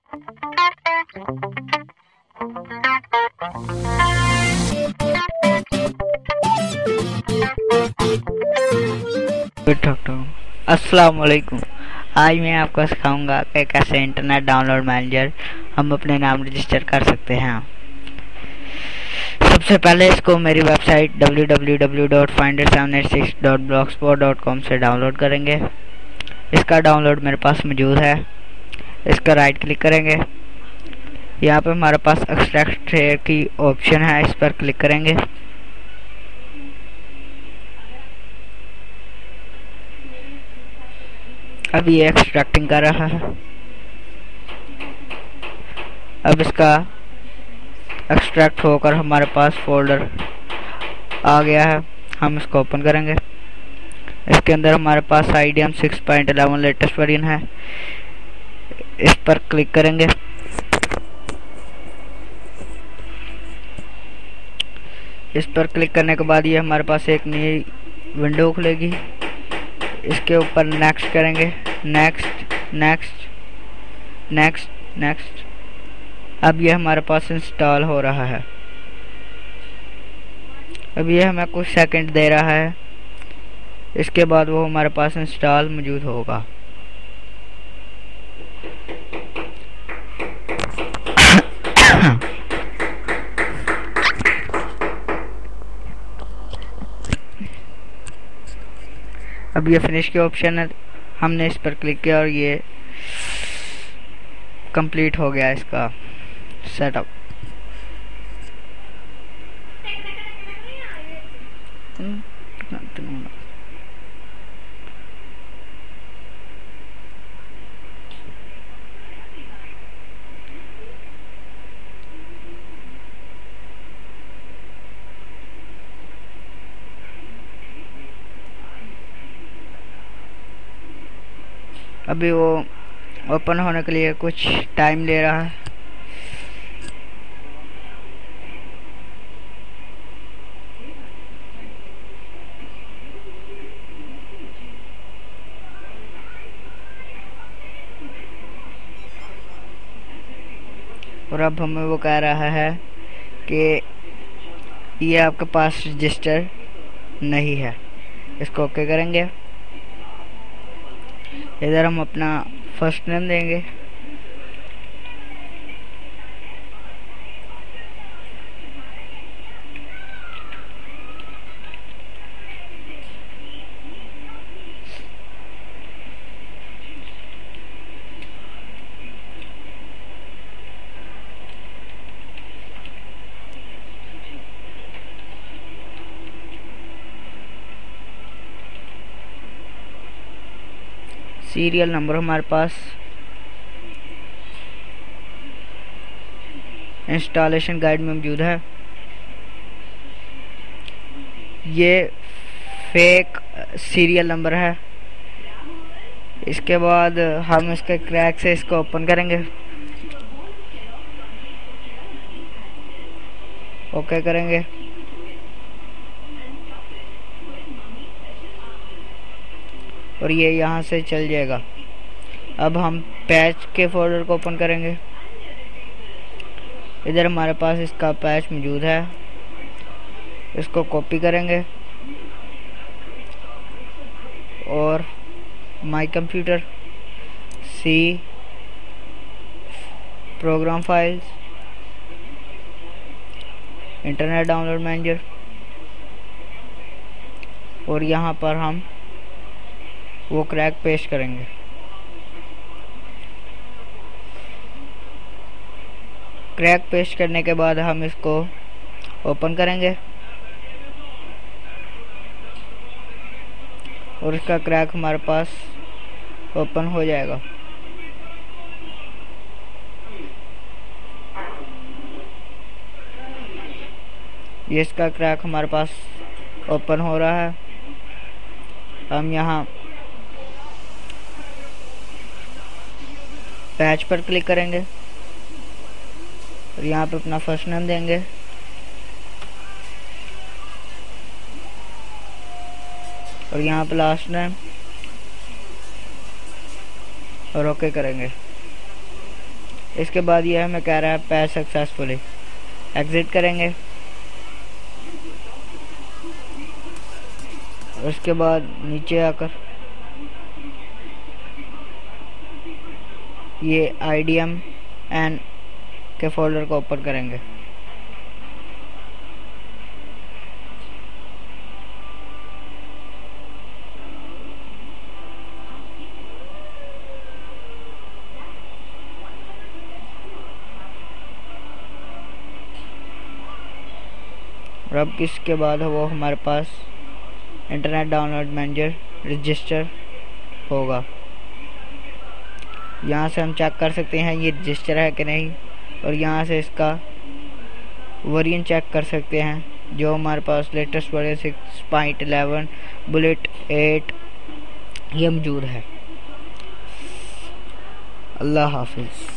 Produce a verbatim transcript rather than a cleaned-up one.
अस्सलाम वालेकुम। आज मैं आपको सिखाऊंगा कि कैसे इंटरनेट डाउनलोड मैनेजर हम अपने नाम रजिस्टर कर सकते हैं। सबसे पहले इसको मेरी website W W W dot finder seven eight six dot blogspot dot com से डाउनलोड करेंगे। इसका डाउनलोड मेरे पास मौजूद है। इसका राइट क्लिक करेंगे। यहाँ पे हमारे पास एक्सट्रैक्ट की ऑप्शन है, इस पर क्लिक करेंगे। अब ये एक्सट्रैक्टिंग कर रहा है। अब इसका एक्सट्रैक्ट होकर हमारे पास फोल्डर आ गया है। हम इसको ओपन करेंगे। इसके अंदर हमारे पास I D M six point eleven latest version है। इस पर क्लिक करेंगे। इस पर क्लिक करने के बाद ये हमारे पास एक नई विंडो खुलेगी। इसके ऊपर नेक्स्ट करेंगे। Next next next next. अब ये हमारे पास इंस्टॉल हो रहा है। अब ये हमें कुछ सेकंड दे रहा है। इसके बाद वो हमारे पास इंस्टॉल मौजूद होगा। अब ये फिनिश के ऑप्शन है, हमने इस पर क्लिक किया और ये कंप्लीट हो गया इसका सेटअप। अभी वो ओपन होने के लिए कुछ टाइम ले रहा है। और अब हमें वो कह रहा है कि ये आपके पास रजिस्टर नहीं है। इसको ओके करेंगे। इधर हम अपना फर्स्ट नेम देंगे। सीरियल नंबर हमारे पास इंस्टॉलेशन गाइड में मौजूद है। ये फेक सीरियल नंबर है। इसके बाद हम इसके क्रैक से इसको ओपन करेंगे। ओके करेंगे। और ये यहाँ से चल जाएगा। अब हम पैच के फोल्डर को ओपन करेंगे। इधर हमारे पास इसका पैच मौजूद है। इसको कॉपी करेंगे और my computer, C, program files, internet download manager, और यहाँ पर हम वो क्रैक पेस्ट करेंगे। क्रैक पेस्ट करने के बाद हम इसको ओपन करेंगे और इसका क्रैक हमारे पास ओपन हो जाएगा। ये इसका क्रैक हमारे पास ओपन हो रहा है। हम यहाँ पैच पर क्लिक करेंगे और यहाँ पे अपना फर्स्ट नेम देंगे। और यहाँ पे लास्ट नेम और ओके करेंगे। इसके बाद ये हमें कह रहा है पैच सक्सेसफुली, एग्जिट करेंगे। उसके बाद नीचे आकर ये I D M N K folder को ओपन करेंगे। और अब इसके बाद वो हमारे पास इंटरनेट डाउनलोड मैनेजर रजिस्टर होगा। यहाँ से हम चेक कर सकते हैं ये रजिस्टर है कि नहीं, और यहाँ से इसका वर्जन चेक कर सकते हैं जो हमारे पास latest version six point eleven build eight ये मौजूद है। अल्लाह हाफिज़।